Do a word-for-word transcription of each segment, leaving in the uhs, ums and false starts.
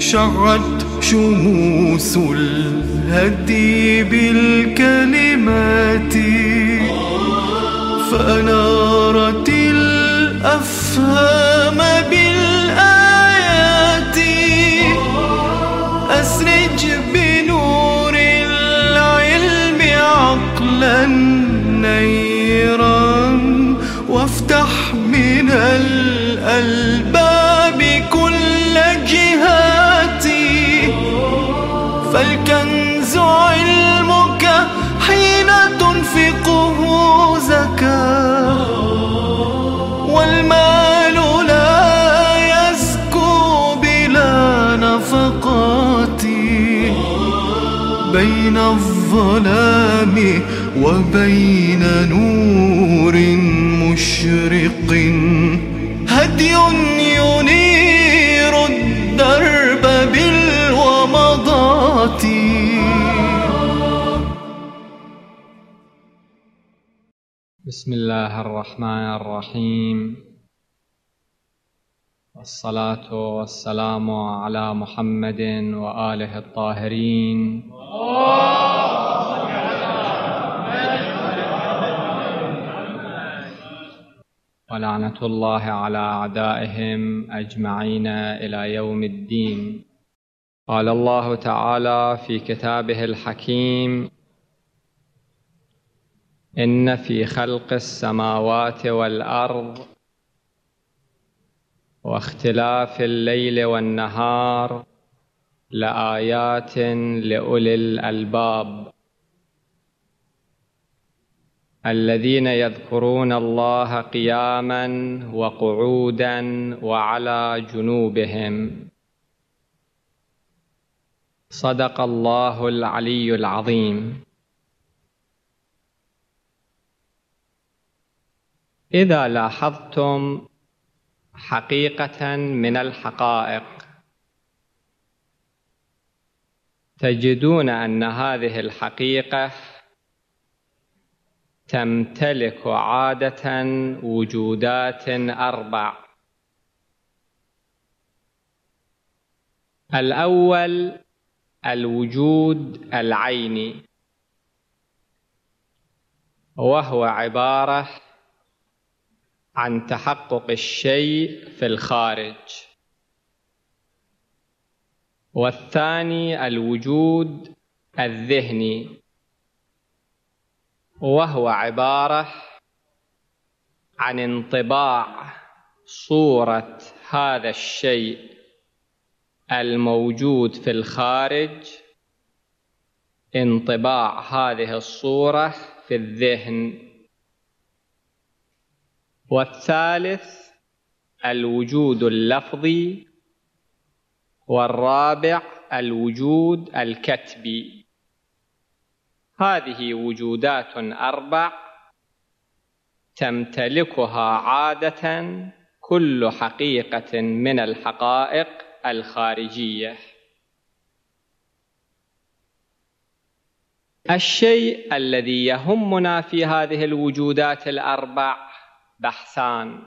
شعت شموس الهدي بالكلمات فأنارت الأفهام بالآيات. أسرج بنور العلم عقلا نيرا وافتح من الألباب كل جهاتي. فالكنز علمك حين تنفقه زكاة، والمال لا يزكو بلا نفقات. بين الظلام وبين نور مشرق هدي ينير الدرب بالومضات. بسم الله الرحمن الرحيم، والصلاة والسلام على محمد وآله الطاهرين. ولعنة الله على أعدائهم أجمعين إلى يوم الدين. قال الله تعالى في كتابه الحكيم: إن في خلق السماوات والأرض واختلاف الليل والنهار لآيات لأولي الألباب الذين يذكرون الله قياما وقعودا وعلى جنوبهم. صدق الله العلي العظيم. إذا لاحظتم حقيقة من الحقائق تجدون أن هذه الحقيقة تمتلك عادة وجودات أربع. الأول الوجود العيني، وهو عبارة عن تحقق الشيء في الخارج. والثاني الوجود الذهني، وهو عبارة عن انطباع صورة هذا الشيء الموجود في الخارج، انطباع هذه الصورة في الذهن. والثالث الوجود اللفظي، والرابع الوجود الكتبي. هذه وجودات أربع تمتلكها عادة كل حقيقة من الحقائق الخارجية. الشيء الذي يهمنا في هذه الوجودات الأربع بحثان.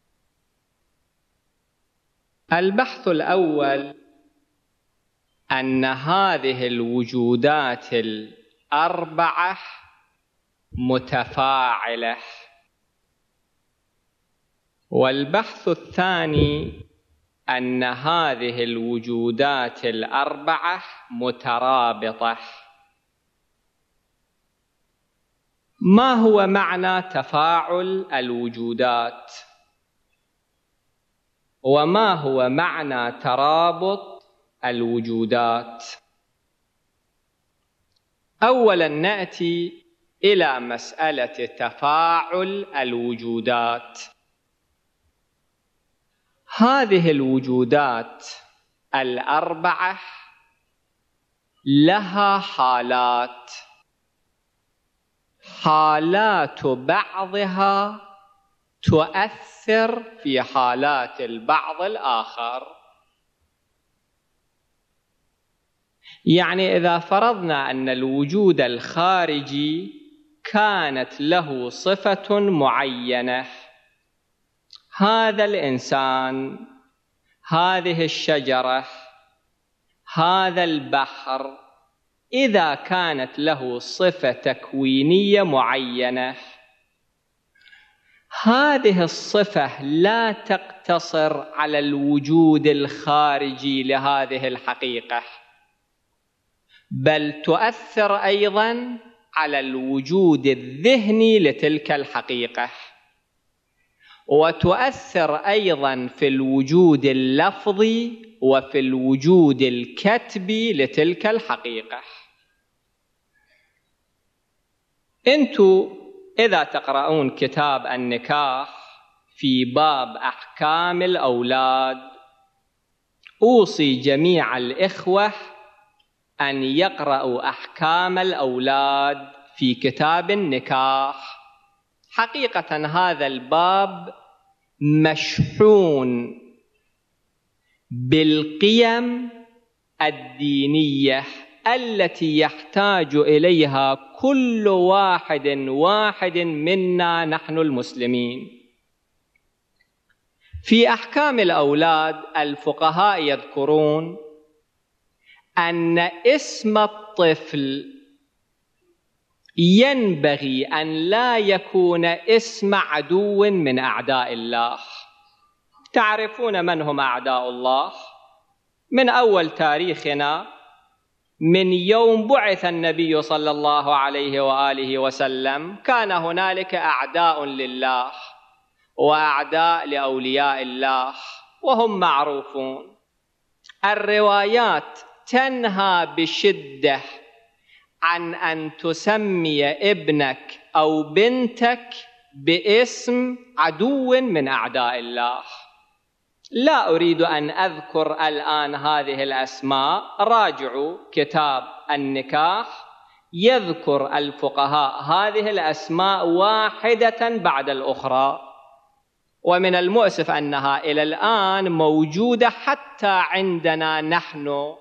البحث الأول أن هذه الوجودات الأربعة متفاعلة، والبحث الثاني أن هذه الوجودات الأربعة مترابطة. ما هو معنى تفاعل الوجودات؟ وما هو معنى ترابط الوجودات؟ أولاً نأتي إلى مسألة تفاعل الوجودات. هذه الوجودات الأربعة لها حالات، حالات بعضها تؤثر في حالات البعض الآخر. يعني إذا فرضنا أن الوجود الخارجي كانت له صفة معينة، هذا الإنسان، هذه الشجرة، هذا البحر إذا كانت له صفة تكوينية معينة، هذه الصفة لا تقتصر على الوجود الخارجي لهذه الحقيقة، بل تؤثر أيضاً على الوجود الذهني لتلك الحقيقة، وتؤثر أيضاً في الوجود اللفظي وفي الوجود الكتبي لتلك الحقيقة. أنتم إذا تقرؤون كتاب النكاح في باب أحكام الأولاد، أوصي جميع الإخوة أن يقرأوا أحكام الأولاد في كتاب النكاح. حقيقة هذا الباب مشحون بالقيم الدينية التي يحتاج إليها كل واحد واحد منا نحن المسلمين. في أحكام الأولاد الفقهاء يذكرون أن اسم الطفل ينبغي أن لا يكون اسم عدو من أعداء الله. تعرفون من هم أعداء الله؟ من أول تاريخنا، من يوم بعث النبي صلى الله عليه وآله وسلم، كان هنالك أعداء لله وأعداء لأولياء الله، وهم معروفون. الروايات تنهى بشدة عن أن تسمي ابنك أو بنتك باسم عدو من أعداء الله. لا أريد أن أذكر الآن هذه الأسماء، راجعوا كتاب النكاح، يذكر الفقهاء هذه الأسماء واحدة بعد الأخرى، ومن المؤسف أنها إلى الآن موجودة حتى عندنا نحن.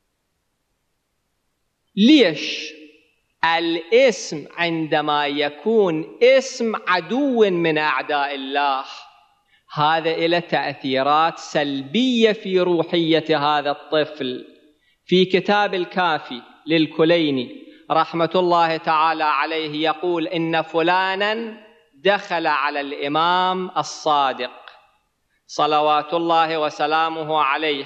ليش؟ الاسم عندما يكون اسم عدو من أعداء الله، هذا إلى تأثيرات سلبية في روحية هذا الطفل. في كتاب الكافي للكليني رحمة الله تعالى عليه يقول إن فلانا دخل على الإمام الصادق صلوات الله وسلامه عليه،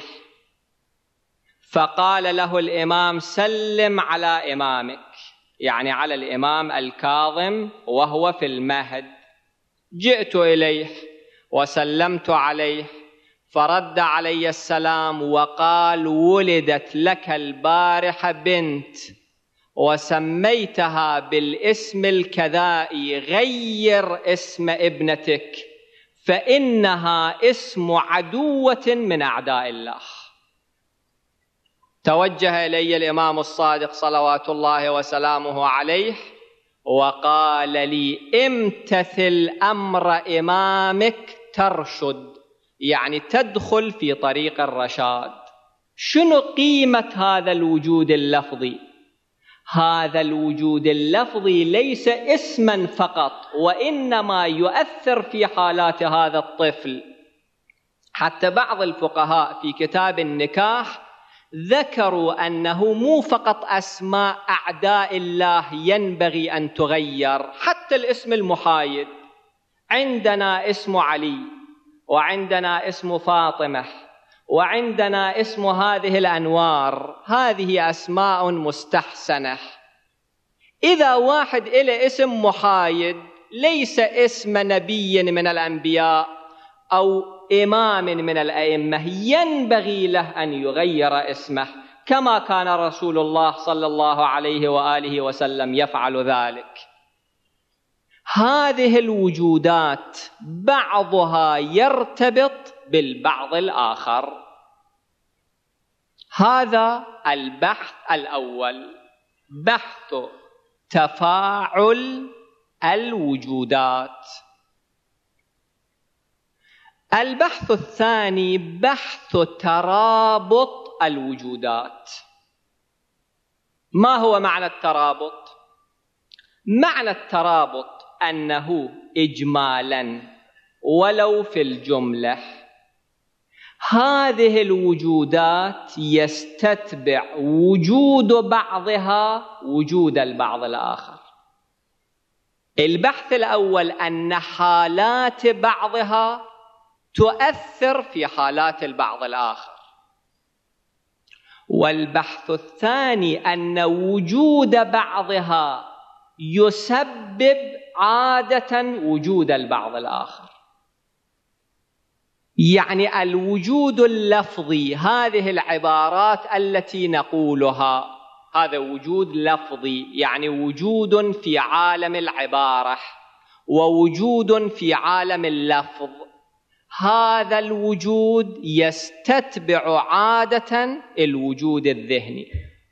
فقال له الإمام سلم على إمامك، يعني على الإمام الكاظم وهو في المهد. جئت إليه وسلمت عليه، فرد علي السلام وقال ولدت لك البارحة بنت وسميتها بالاسم الكذائي، غير اسم ابنتك فإنها اسم عدوة من أعداء الله. توجه إلي الإمام الصادق صلوات الله وسلامه عليه وقال لي امتثل أمر إمامك ترشد، يعني تدخل في طريق الرشاد. شنو قيمة هذا الوجود اللفظي؟ هذا الوجود اللفظي ليس اسما فقط، وإنما يؤثر في حالات هذا الطفل. حتى بعض الفقهاء في كتاب النكاح ذكروا أنه مو فقط أسماء أعداء الله ينبغي أن تغير، حتى الاسم المحايد. عندنا اسم علي، وعندنا اسم فاطمة، وعندنا اسم هذه الأنوار، هذه أسماء مستحسنة. إذا واحد إلى اسم محايد ليس اسم نبي من الأنبياء أو إمام من الأئمة، ينبغي له أن يغير اسمه، كما كان رسول الله صلى الله عليه وآله وسلم يفعل ذلك. هذه الوجودات بعضها يرتبط بالبعض الآخر. هذا البحث الأول، بحث تفاعل الوجودات. البحث الثاني بحث ترابط الوجودات. ما هو معنى الترابط؟ معنى الترابط أنه إجمالاً ولو في الجملة هذه الوجودات يستتبع وجود بعضها وجود البعض الآخر. البحث الأول أن حالات بعضها تؤثر في حالات البعض الآخر، والبحث الثاني أن وجود بعضها يسبب عادة وجود البعض الآخر. يعني الوجود اللفظي، هذه العبارات التي نقولها، هذا وجود لفظي، يعني وجود في عالم العبارة ووجود في عالم اللفظ. هذا الوجود يستتبع عادة الوجود الذهني.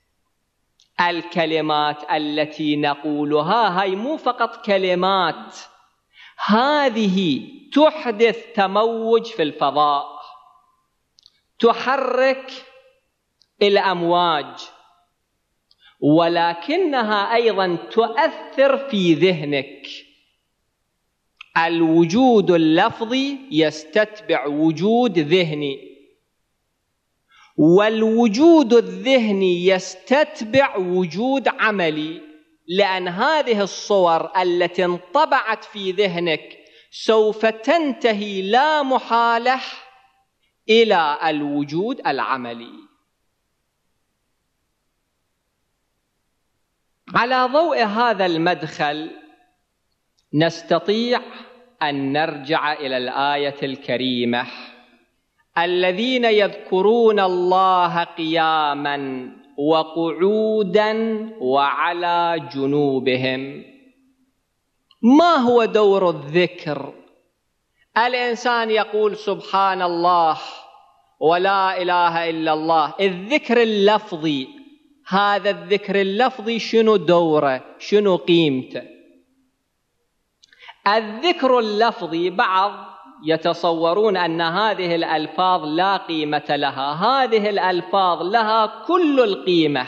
الكلمات التي نقولها هاي مو فقط كلمات، هذه تحدث تموج في الفضاء، تحرك الأمواج، ولكنها أيضا تؤثر في ذهنك. الوجود اللفظي يستتبع وجود ذهني، والوجود الذهني يستتبع وجود عملي، لأن هذه الصور التي انطبعت في ذهنك سوف تنتهي لا محالة إلى الوجود العملي. على ضوء هذا المدخل نستطيع أن نرجع إلى الآية الكريمة: الذين يذكرون الله قياما وقعودا وعلى جنوبهم. ما هو دور الذكر؟ الإنسان يقول سبحان الله ولا إله إلا الله، الذكر اللفظي، هذا الذكر اللفظي شنو دوره؟ شنو قيمته؟ الذكر اللفظي بعض يتصورون أن هذه الألفاظ لا قيمة لها. هذه الألفاظ لها كل القيمة،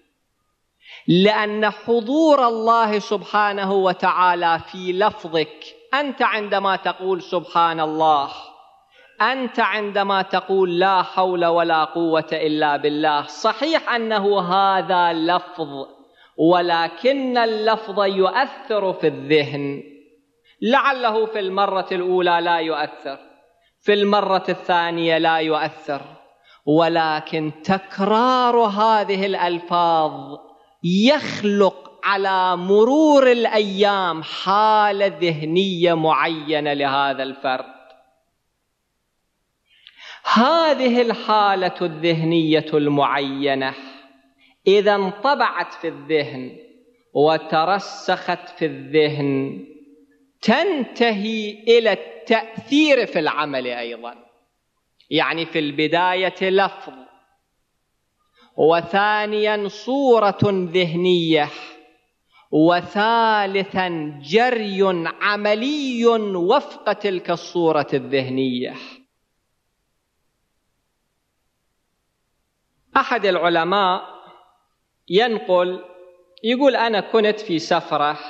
لأن حضور الله سبحانه وتعالى في لفظك. أنت عندما تقول سبحان الله، أنت عندما تقول لا حول ولا قوة إلا بالله، صحيح أنه هذا لفظ، ولكن اللفظ يؤثر في الذهن. لعله في المرة الأولى لا يؤثر، في المرة الثانية لا يؤثر، ولكن تكرار هذه الألفاظ يخلق على مرور الأيام حالة ذهنية معينة لهذا الفرد. هذه الحالة الذهنية المعينة إذا انطبعت في الذهن وترسخت في الذهن تنتهي إلى التأثير في العمل أيضا. يعني في البداية لفظ، وثانيا صورة ذهنية، وثالثا جري عملي وفق تلك الصورة الذهنية. أحد العلماء ينقل، يقول أنا كنت في سفرة،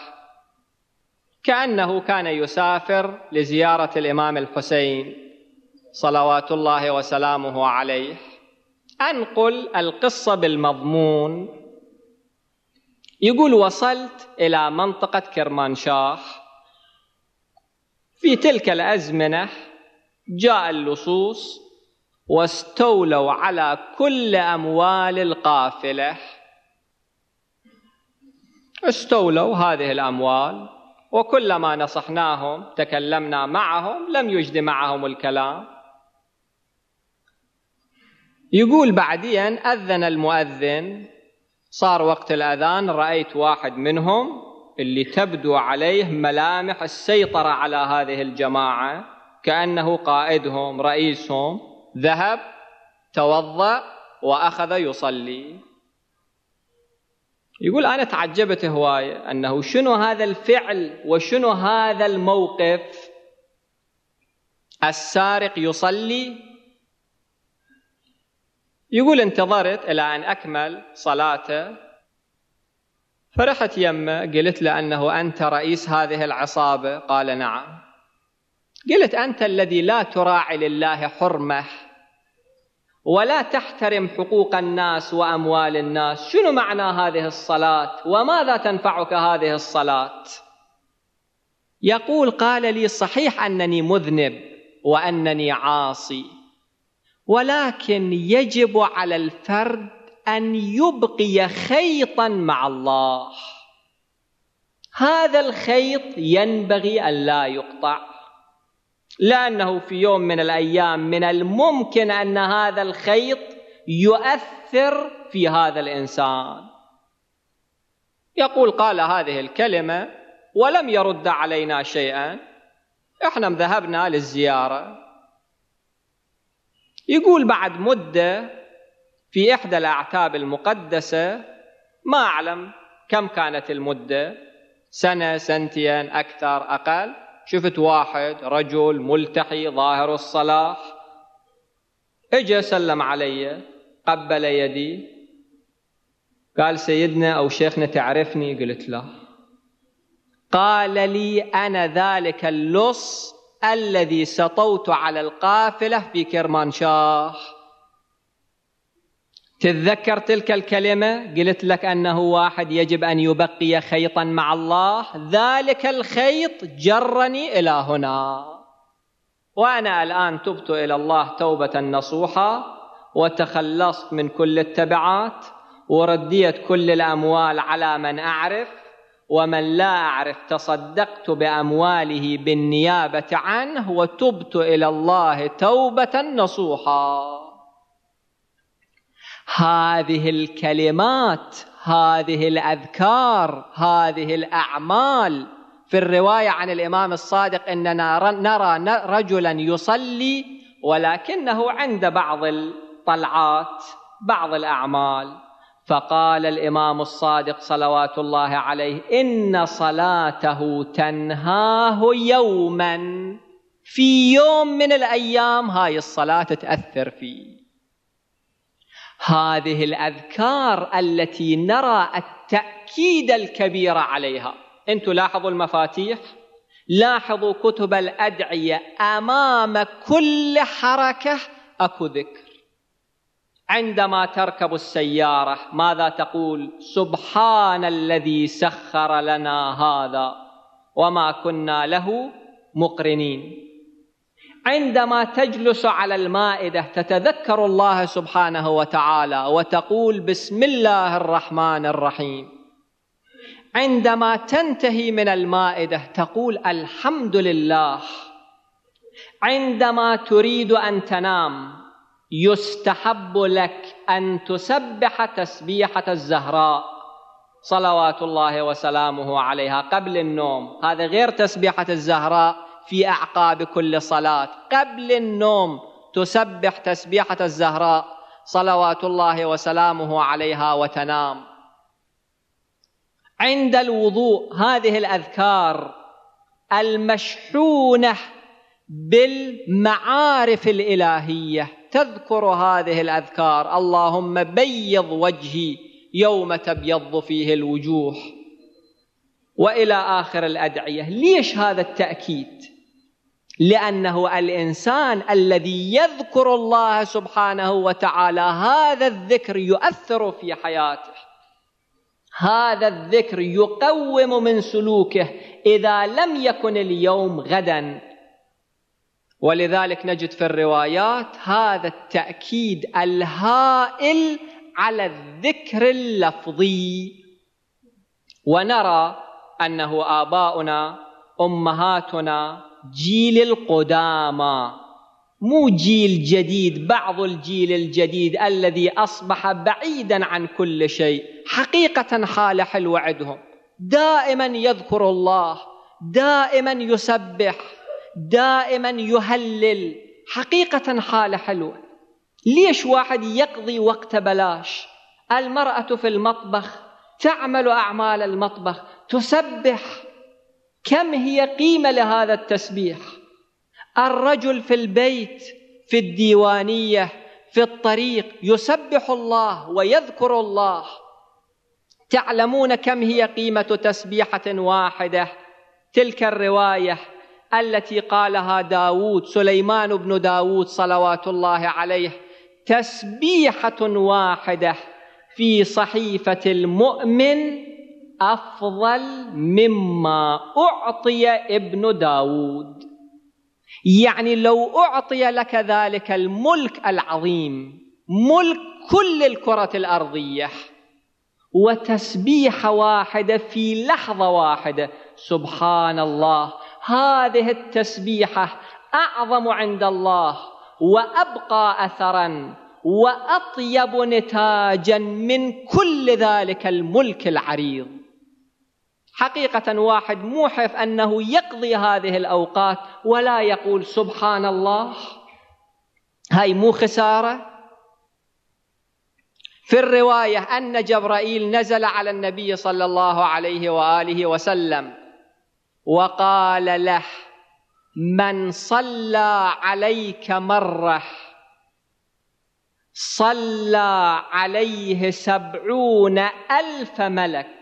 كأنه كان يسافر لزيارة الإمام الحسين صلوات الله وسلامه عليه. أنقل القصة بالمضمون. يقول وصلت إلى منطقة كرمانشاه. في تلك الأزمنة جاء اللصوص واستولوا على كل أموال القافلة، استولوا هذه الأموال، وكلما نصحناهم تكلمنا معهم لم يجد معهم الكلام. يقول بعدين أذن المؤذن، صار وقت الأذان، رأيت واحد منهم اللي تبدو عليه ملامح السيطرة على هذه الجماعة، كأنه قائدهم رئيسهم، ذهب توضأ وأخذ يصلي. يقول أنا تعجبت هواية أنه شنو هذا الفعل وشنو هذا الموقف. السارق يصلي. يقول انتظرت إلى أن أكمل صلاته، فرحت يمه، قلت له أنه أنت رئيس هذه العصابة؟ قال نعم. قلت أنت الذي لا تراعي لله حرمة، ولا تحترم حقوق الناس وأموال الناس، شنو معنى هذه الصلاة وماذا تنفعك هذه الصلاة؟ يقول: قال لي: صحيح أنني مذنب وأنني عاصي، ولكن يجب على الفرد أن يبقي خيطا مع الله، هذا الخيط ينبغي أن لا يقطع، لأنه في يوم من الأيام من الممكن أن هذا الخيط يؤثر في هذا الإنسان. يقول: قال هذه الكلمة ولم يرد علينا شيئا، إحنا ذهبنا للزيارة. يقول: بعد مدة في إحدى الأعتاب المقدسة، ما أعلم كم كانت المدة، سنة سنتين أكثر أقل، شفت واحد رجل ملتحي ظاهر الصلاح، اجى سلم علي، قبل يدي، قال: سيدنا أو شيخنا تعرفني؟ قلت له. قال لي: أنا ذلك اللص الذي سطوت على القافلة في كرمانشاه. تتذكر تلك الكلمة؟ قلت لك أنه واحد يجب أن يبقي خيطا مع الله، ذلك الخيط جرني إلى هنا، وأنا الآن تبت إلى الله توبة نصوحة، وتخلصت من كل التبعات، ورديت كل الأموال على من أعرف، ومن لا أعرف تصدقت بأمواله بالنيابة عنه، وتبت إلى الله توبة نصوحة. هذه الكلمات، هذه الأذكار، هذه الأعمال، في الرواية عن الإمام الصادق إننا نرى رجلا يصلي ولكنه عند بعض الطلعات بعض الأعمال، فقال الإمام الصادق صلوات الله عليه: إن صلاته تنهاه يوما، في يوم من الأيام هاي الصلاة تأثر فيه. هذه الأذكار التي نرى التأكيد الكبير عليها. أنتم لاحظوا المفاتيح، لاحظوا كتب الأدعية، أمام كل حركة أكو ذكر. عندما تركب السيارة ماذا تقول؟ سبحان الذي سخر لنا هذا وما كنا له مقرنين. عندما تجلس على المائدة تتذكر الله سبحانه وتعالى وتقول بسم الله الرحمن الرحيم. عندما تنتهي من المائدة تقول الحمد لله. عندما تريد أن تنام يستحب لك أن تسبح تسبيحة الزهراء صلوات الله وسلامه عليها قبل النوم. هذا غير تسبيحة الزهراء في أعقاب كل صلاة. قبل النوم تسبح تسبيحة الزهراء صلوات الله وسلامه عليها وتنام. عند الوضوء هذه الأذكار المشحونة بالمعارف الإلهية تذكر هذه الأذكار: اللهم بيض وجهي يوم تبيض فيه الوجوه، وإلى آخر الأدعية. ليش هذا التأكيد؟ لأنه الإنسان الذي يذكر الله سبحانه وتعالى هذا الذكر يؤثر في حياته، هذا الذكر يقوم من سلوكه، إذا لم يكن اليوم غدا. ولذلك نجد في الروايات هذا التأكيد الهائل على الذكر اللفظي. ونرى أنه آباؤنا أمهاتنا جيل القدامى، مو جيل جديد، بعض الجيل الجديد الذي أصبح بعيدا عن كل شيء. حقيقة حال حلو عندهم، دائما يذكر الله، دائما يسبح، دائما يهلل، حقيقة حال حلوة. ليش واحد يقضي وقت بلاش؟ المرأة في المطبخ تعمل أعمال المطبخ، تسبح، كم هي قيمة لهذا التسبيح. الرجل في البيت، في الديوانية، في الطريق يسبح الله ويذكر الله. تعلمون كم هي قيمة تسبيحة واحدة؟ تلك الرواية التي قالها داود، سليمان بن داود صلوات الله عليه، تسبيحة واحدة في صحيفة المؤمن أفضل مما أعطي ابن داود. يعني لو أعطي لك ذلك الملك العظيم، ملك كل الكرة الأرضية، وتسبيحة واحدة في لحظة واحدة، سبحان الله، هذه التسبيحة أعظم عند الله وأبقى أثراً وأطيب نتاجاً من كل ذلك الملك العريض. حقيقة واحد موحف أنه يقضي هذه الأوقات ولا يقول سبحان الله، هاي مو خسارة؟ في الرواية أن جبرائيل نزل على النبي صلى الله عليه وآله وسلم وقال له: من صلى عليك مرة صلى عليه سبعون ألف ملك.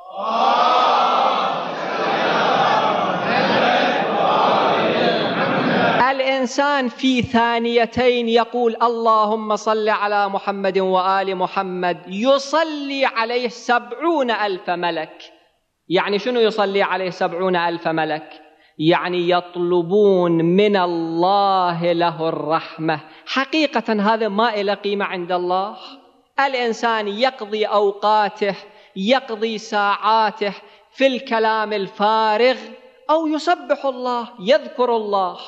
الإنسان في ثانيتين يقول اللهم صل على محمد وآل محمد، يصلي عليه سبعون ألف ملك. يعني شنو يصلي عليه سبعون ألف ملك؟ يعني يطلبون من الله له الرحمة. حقيقة هذا ما إلى قيمة عند الله. الإنسان يقضي أوقاته، يقضي ساعاته في الكلام الفارغ، أو يسبح الله، يذكر الله.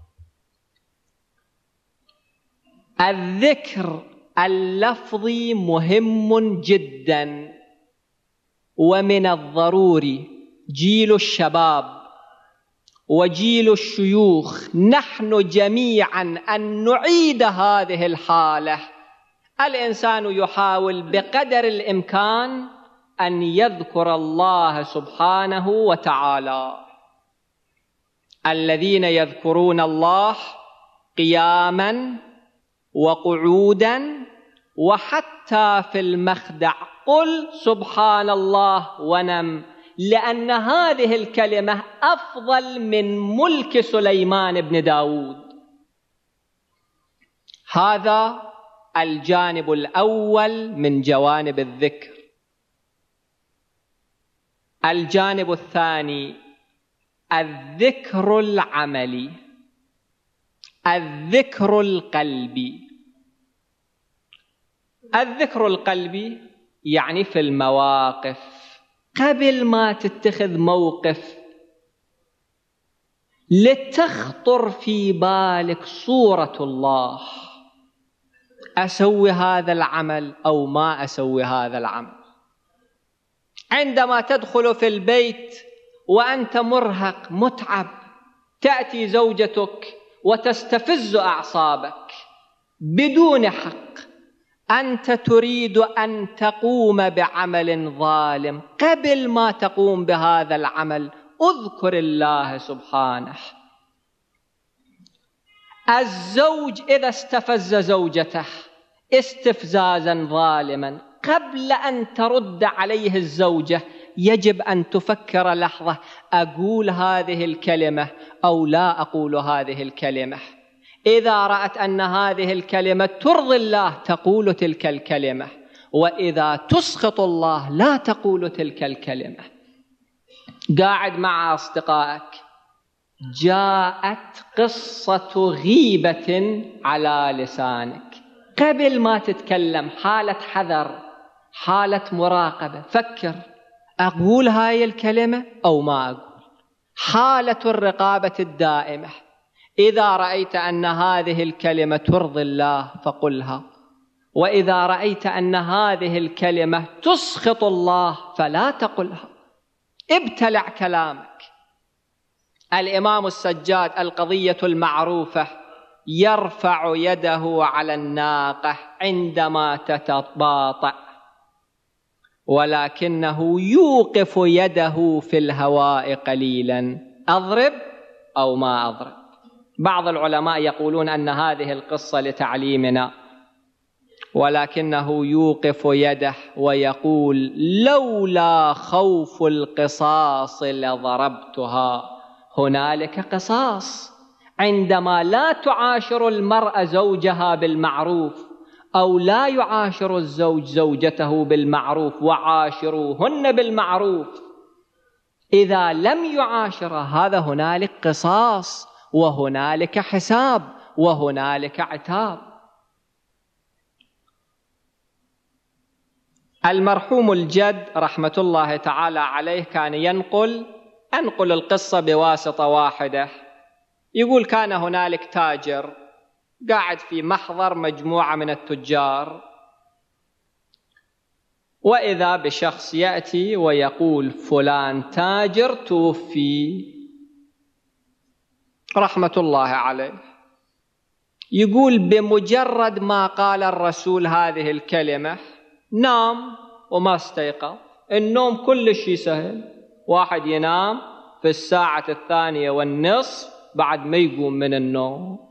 الذكر اللفظي مهم جدا، ومن الضروري جيل الشباب وجيل الشيوخ نحن جميعا أن نعيد هذه الحالة. الإنسان يحاول بقدر الإمكان أن يذكر الله سبحانه وتعالى. الذين يذكرون الله قياما وقعودا وحتى في المخدع قل سبحان الله ونم، لأن هذه الكلمة أفضل من ملك سليمان بن داود. هذا الجانب الأول من جوانب الذكر. الجانب الثاني الذكر العملي، الذكر القلبي. الذكر القلبي يعني في المواقف، قبل ما تتخذ موقف لتخطر في بالك صورة الله، أسوي هذا العمل أو ما أسوي هذا العمل. عندما تدخل في البيت وأنت مرهق متعب، تأتي زوجتك وتستفز أعصابك بدون حق، أنت تريد أن تقوم بعمل ظالم، قبل ما تقوم بهذا العمل اذكر الله سبحانه. الزوج إذا استفز زوجته استفزازا ظالما، قبل أن ترد عليه الزوجة يجب أن تفكر لحظة، أقول هذه الكلمة أو لا أقول هذه الكلمة. إذا رأت أن هذه الكلمة ترضي الله تقول تلك الكلمة، وإذا تسخط الله لا تقول تلك الكلمة. قاعد مع أصدقائك، جاءت قصة غيبة على لسانك، قبل ما تتكلم حالة حذر، حالة مراقبة، فكر أقول هاي الكلمة أو ما أقول. حالة الرقابة الدائمة. إذا رأيت أن هذه الكلمة ترضي الله فقلها، وإذا رأيت أن هذه الكلمة تسخط الله فلا تقلها. ابتلع كلامك. الإمام السجاد القضية المعروفة، يرفع يده على الناقة عندما تتباطأ، ولكنه يوقف يده في الهواء قليلا. أضرب أو ما أضرب؟ بعض العلماء يقولون أن هذه القصة لتعليمنا، ولكنه يوقف يده ويقول لولا خوف القصاص لضربتها. هنالك قصاص عندما لا تعاشر المرأة زوجها بالمعروف أو لا يعاشر الزوج زوجته بالمعروف وعاشروهن بالمعروف، إذا لم يعاشر هذا هنالك قصاص وهنالك حساب وهنالك عتاب. المرحوم الجد رحمة الله تعالى عليه كان ينقل أنقل القصة بواسطة واحدة. يقول كان هنالك تاجر قاعد في محضر مجموعة من التجار، وإذا بشخص يأتي ويقول فلان تاجر توفي رحمة الله عليه. يقول بمجرد ما قال الرسول هذه الكلمة نام وما استيقظ. النوم كل شيء سهل، واحد ينام في الساعة الثانية والنصف بعد ما يقوم من النوم.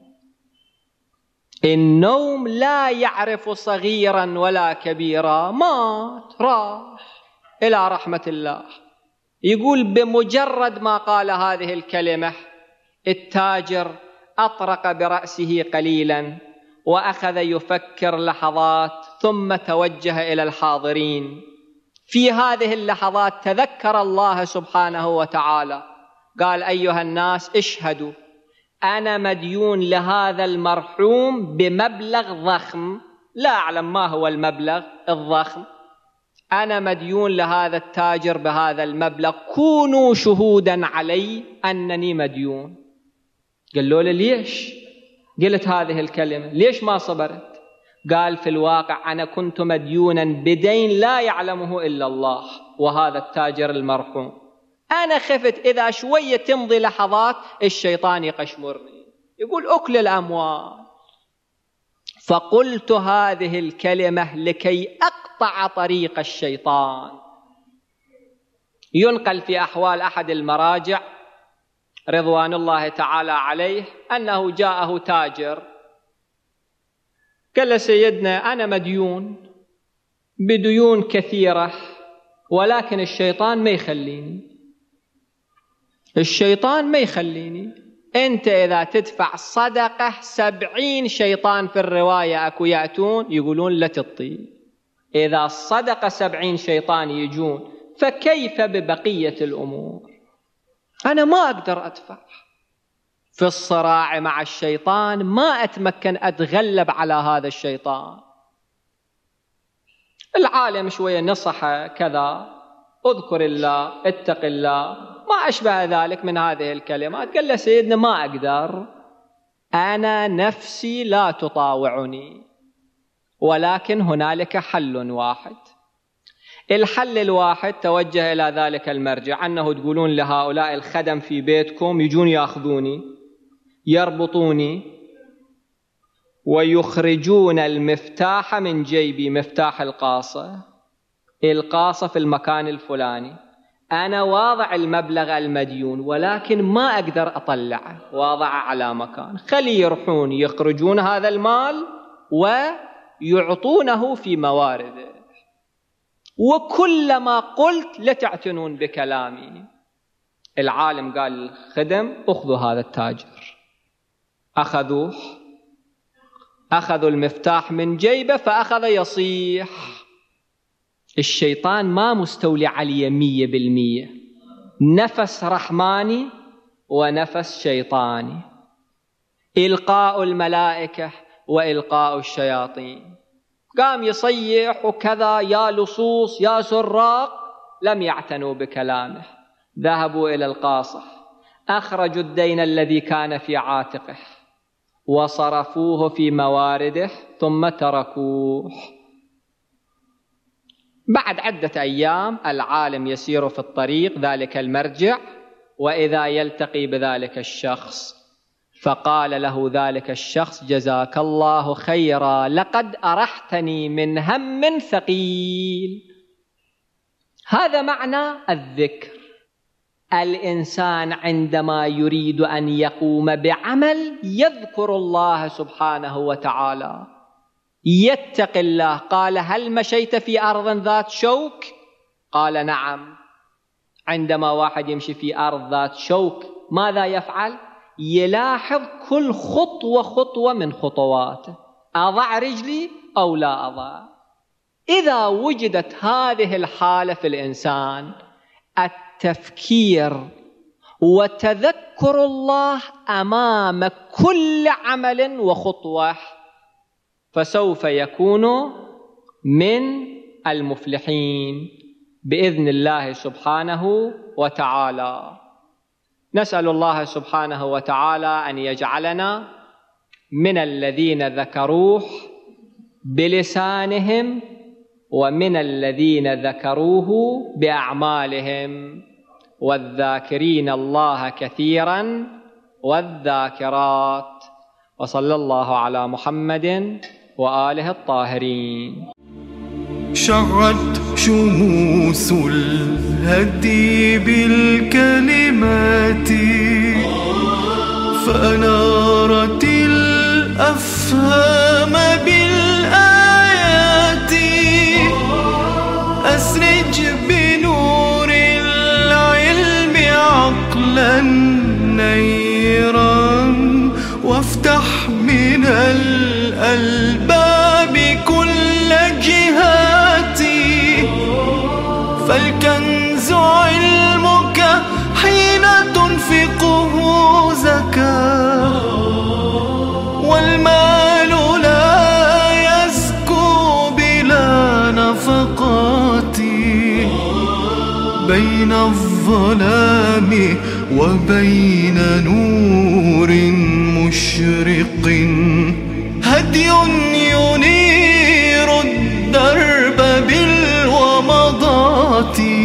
النوم لا يعرف صغيرا ولا كبيرا، مات راح إلى رحمة الله. يقول بمجرد ما قال هذه الكلمة التاجر أطرق برأسه قليلا وأخذ يفكر لحظات، ثم توجه إلى الحاضرين. في هذه اللحظات تذكر الله سبحانه وتعالى، قال أيها الناس اشهدوا أنا مديون لهذا المرحوم بمبلغ ضخم، لا أعلم ما هو المبلغ الضخم، أنا مديون لهذا التاجر بهذا المبلغ، كونوا شهودا علي أنني مديون. قالوا له ليش قلت هذه الكلمة؟ ليش ما صبرت؟ قال في الواقع أنا كنت مديونا بدين لا يعلمه إلا الله وهذا التاجر المرحوم. أنا خفت إذا شوية تمضي لحظات الشيطان يقشمرني، يقول أكل الأموال، فقلت هذه الكلمة لكي أقطع طريق الشيطان. ينقل في أحوال أحد المراجع رضوان الله تعالى عليه أنه جاءه تاجر قال له سيدنا أنا مديون بديون كثيرة ولكن الشيطان ما يخليني، الشيطان ما يخليني. أنت إذا تدفع صدقة سبعين شيطان في الرواية أكو يأتون يقولون لا تطي، إذا الصدقة سبعين شيطان يجون فكيف ببقية الأمور؟ أنا ما أقدر أدفع. في الصراع مع الشيطان ما أتمكن أتغلب على هذا الشيطان. العالم شوية نصح كذا، اذكر الله، اتق الله، ما أشبه ذلك من هذه الكلمات. قال له سيدنا ما أقدر، أنا نفسي لا تطاوعني، ولكن هنالك حل واحد. الحل الواحد توجه إلى ذلك المرجع أنه تقولون لهؤلاء الخدم في بيتكم يجون يأخذوني يربطوني ويخرجون المفتاح من جيبي، مفتاح القاصة، القاصة في المكان الفلاني، أنا واضع المبلغ المديون ولكن ما أقدر أطلعه، واضعه على مكان، خلي يروحون يخرجون هذا المال ويعطونه في موارده، وكلما قلت لتعتنون بكلامي. العالم قال للخدم أخذوا هذا التاجر، أخذوه، أخذوا المفتاح من جيبه فأخذ يصيح. الشيطان ما مستولي عليه مية بالمية، نفس رحماني ونفس شيطاني، إلقاء الملائكة وإلقاء الشياطين. قام يصيح وكذا، يا لصوص يا سراق، لم يعتنوا بكلامه. ذهبوا إلى القاصة، أخرجوا الدين الذي كان في عاتقه وصرفوه في موارده ثم تركوه. بعد عدة أيام العالم يسير في الطريق، ذلك المرجع، وإذا يلتقي بذلك الشخص، فقال له ذلك الشخص جزاك الله خيرا، لقد أرحتني من هم ثقيل. هذا معنى الذكر. الإنسان عندما يريد أن يقوم بعمل يذكر الله سبحانه وتعالى، يتق الله. قال هل مشيت في أرض ذات شوك؟ قال نعم. عندما واحد يمشي في أرض ذات شوك ماذا يفعل؟ يلاحظ كل خطوة خطوة من خطواته، أضع رجلي أو لا أضع. إذا وجدت هذه الحالة في الإنسان، التفكير وتذكر الله أمام كل عمل وخطوة، فسوف يكون من المفلحين بإذن الله سبحانه وتعالى. نسأل الله سبحانه وتعالى أن يجعلنا من الذين ذكروه بلسانهم ومن الذين ذكروه بأعمالهم، والذاكرين الله كثيرا والذاكرات. وصلى الله على محمد وآله الطاهرين. شعت شموس الهدي بالكلمات، فأنارت الأفهام بالآيات. أسرج بنور العلم عقلا نيرا، وافتح من الألباب كل جهاتي. فالكنز علمك حين تنفقه زكاة، والمال لا يزكو بلا نفقات. بين الظلام وبين نور مشرق هدي ينير الدرب بالومضات.